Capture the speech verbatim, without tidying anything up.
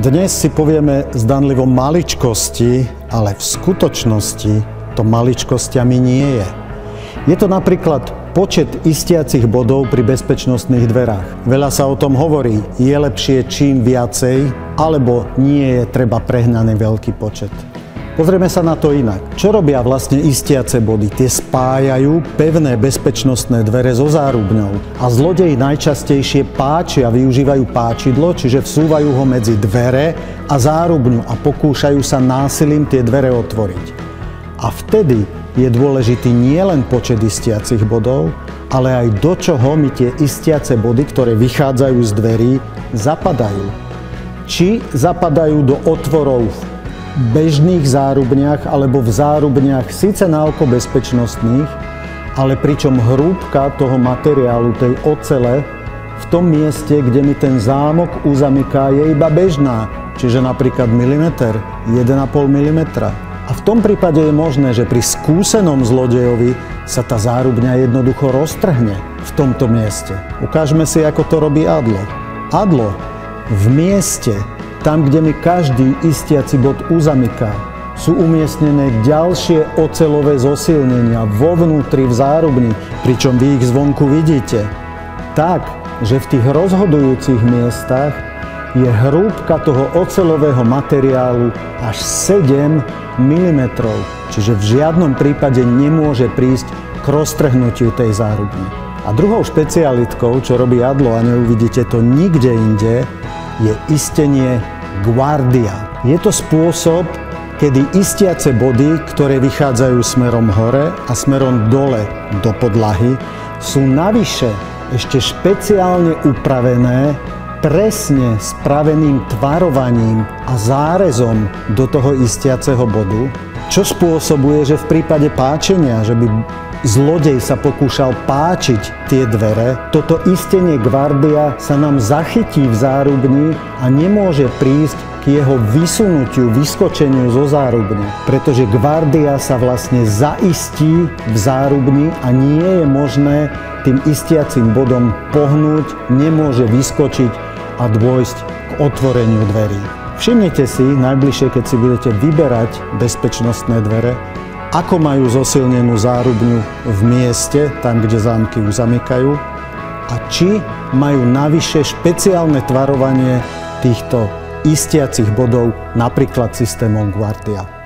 Dnes si povieme zdanlivo maličkosti, ale v skutočnosti to maličkosťami nie je. Je to napríklad počet istiacich bodov pri bezpečnostných dverách. Veľa sa o tom hovorí, je lepšie čím viacej, alebo nie je treba prehnaný veľký počet. Pozrieme sa na to inak. Čo robia vlastne istiace body? Tie spájajú pevné bezpečnostné dvere so zárubňou. A zlodeji najčastejšie páčia, využívajú páčidlo, čiže vsúvajú ho medzi dvere a zárubňu a pokúšajú sa násilím tie dvere otvoriť. A vtedy je dôležitý nielen počet istiacich bodov, ale aj do čoho mi tie istiace body, ktoré vychádzajú z dverí, zapadajú. Či zapadajú do otvorov v bežných zárubniach alebo v zárubniach síce naoko bezpečnostných, ale pričom hrúbka toho materiálu, tej ocele, v tom mieste, kde mi ten zámok uzamyká, je iba bežná, čiže napríklad milimeter, jeden a pol milimetra. A v tom prípade je možné, že pri skúsenom zlodejovi sa tá zárubňa jednoducho roztrhne v tomto mieste. Ukážme si, ako to robí Adlo. Adlo v mieste, tam, kde mi každý istiaci bod uzamyká, sú umiestnené ďalšie oceľové zosilnenia vo vnútri v zárubni, pričom vy ich zvonku vidíte. Tak, že v tých rozhodujúcich miestach je hrúbka toho oceľového materiálu až sedem milimetrov, čiže v žiadnom prípade nemôže prísť k roztrhnutiu tej zárubne. A druhou špecialitkou, čo robí Adlo, a neuvidíte to nikde inde, je istenie guardia. Je to spôsob, kedy istiace body, ktoré vychádzajú smerom hore a smerom dole do podlahy, sú navyše ešte špeciálne upravené presne spraveným tvarovaním a zárezom do toho istiaceho bodu, čo spôsobuje, že v prípade páčenia, že by zlodej sa pokúšal páčiť tie dvere, toto istenie guardia sa nám zachytí v zárubni a nemôže prísť k jeho vysunutiu, vyskočeniu zo zárubne, pretože guardia sa vlastne zaistí v zárubni a nie je možné tým istiacím bodom pohnúť, nemôže vyskočiť a dôjsť k otvoreniu dverí. Všimnite si najbližšie, keď si budete vyberať bezpečnostné dvere, ako majú zosilnenú zárubňu v mieste, tam, kde zámky uzamykajú, a či majú navyše špeciálne tvarovanie týchto istiacich bodov, napríklad systémom guardia.